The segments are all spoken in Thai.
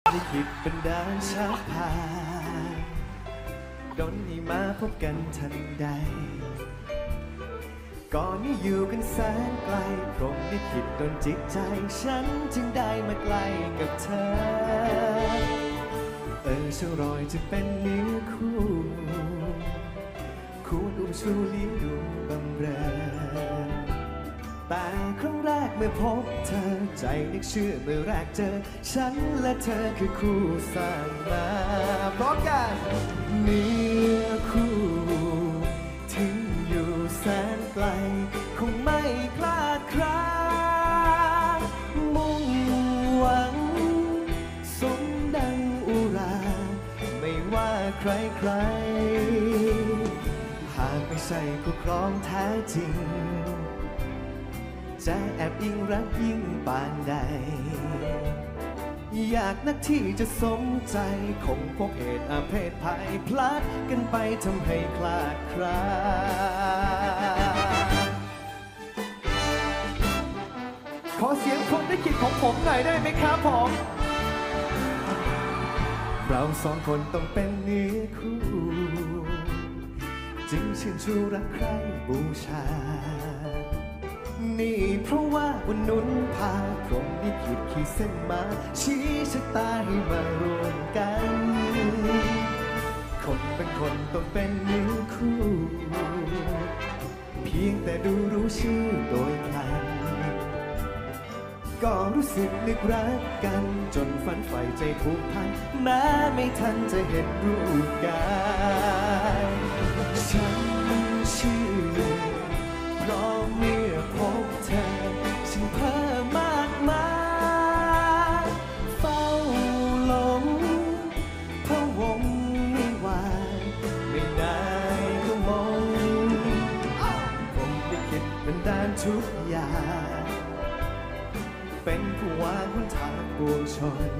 ลิขิตบันดาลชักพาดลให้มาพบกันทันใดก่อนนี้อยู่กันแสนไกลพรหมลิขิตดลจิตใจฉันจึงได้มาใกล้กับเธอช่างรอยจะเป็นเนื้อคู่คู่อุ้มชูเลี้ยงดูบำเรอแต่ครั้งแรกเมื่อพบเธอใจนึกเชื่อเมื่อแรกเจอฉันและเธอคือคู่สร้างมาพร้อมกันเนื้อคู่ทิ้งอยู่แสนไกลคงไม่คลาดคลามุ่งหวังสมดังอุราไม่ว่าใครใครหากไม่ใช่คู่ครองแท้จริงจะแอบอิงรักยิ่งปานใดอยากนักที่จะสมใจคงพบเหตุอาเพศภัยพลัดกันไปทำให้คลาดคลาขอเสียงพรหมลิขิตของผมหน่อยได้ไหมครับผมเราสองคนต้องเป็นเนื้อคู่จึงชื่นชูรักใคร่บูชานี่เพราะว่าวันนุนพาพรหมลิขิตขีดเส้นมาชี้ชะตาให้มารวมกันคนเป็นคนต้องเป็นเนื้อคู่เพียงแต่ดูรู้ชื่อโดยพลันก็รู้สึกนึกรักกันจนฝันใฝ่ใจผูกพันแม้ไม่ทันจะเห็นรูปกายฉันชื่อเพราะเมื่อพบเธอฉันเพ้อมากมายเฝ้าหลงพะวงไม่วายไม่ได้ก็มองผมได้คิดบันดาลทุกอย่างเป็นผู้วางหนทางปวงชน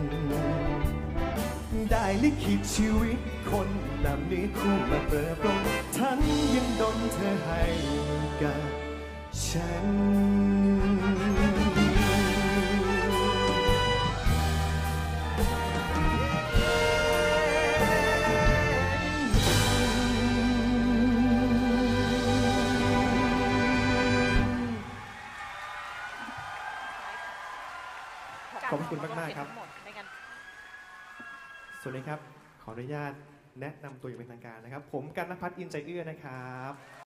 ได้ลิขิตชีวิตคนนำเนื้อคู่มาเปรอะปรนทั้งยังดลเธอให้กับฉันขอบคุณมากๆครับสวัสดีครับขออนุญาตแนะนำตัวอย่างเป็นทางการนะครับผมกันณภัทร อินใจเอื้อนะครับ